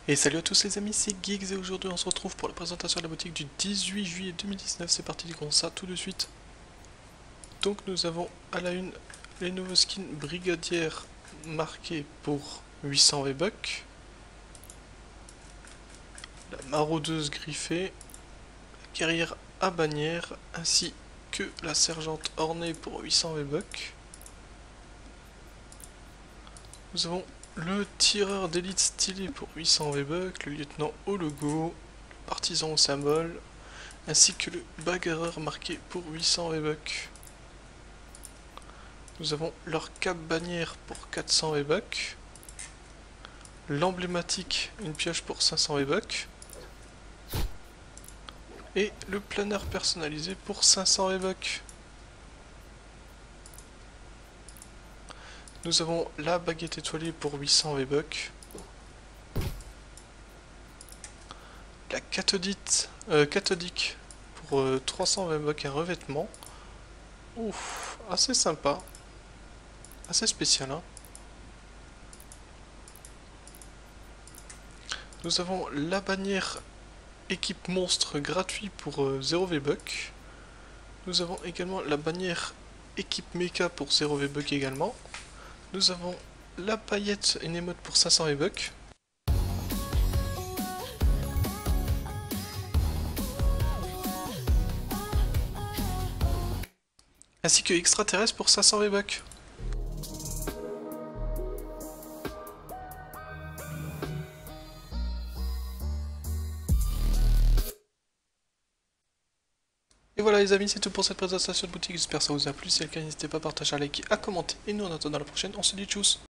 Et salut à tous les amis, c'est Geeks et aujourd'hui on se retrouve pour la présentation de la boutique du 18 juillet 2019. C'est parti, découvrons ça tout de suite. Donc nous avons à la une les nouveaux skins brigadières marqués pour 800 V-Bucks, la maraudeuse griffée, la guerrière à bannière ainsi que la sergente ornée pour 800 V-Bucks. Nous avons le tireur d'élite stylé pour 800 V-Bucks, le lieutenant au logo, le partisan au symbole, ainsi que le bagarreur marqué pour 800 V-Bucks. Nous avons leur cape bannière pour 400 V-Bucks, l'emblématique, une pioche pour 500 V-Bucks, et le planeur personnalisé pour 500 V-Bucks. Nous avons la baguette étoilée pour 800 V-Bucks, la cathodique pour 300 V-Bucks, un revêtement. Ouf, assez sympa, assez spécial, hein. Nous avons la bannière équipe monstre gratuit pour 0 V-Bucks. Nous avons également la bannière équipe mecha pour 0 V-Bucks également. Nous avons la paillette et une émote pour 500 V-Bucks. Ainsi que extraterrestre pour 500 V-Bucks. Et voilà les amis, c'est tout pour cette présentation de boutique, j'espère que ça vous a plu. Si c'est le cas, n'hésitez pas à partager, à liker, à commenter. Et nous on attend dans la prochaine, on se dit tchuss.